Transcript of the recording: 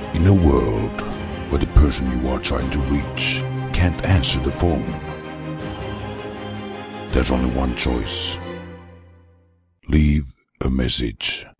In a world where the person you are trying to reach can't answer the phone, there's only one choice. Leave a message.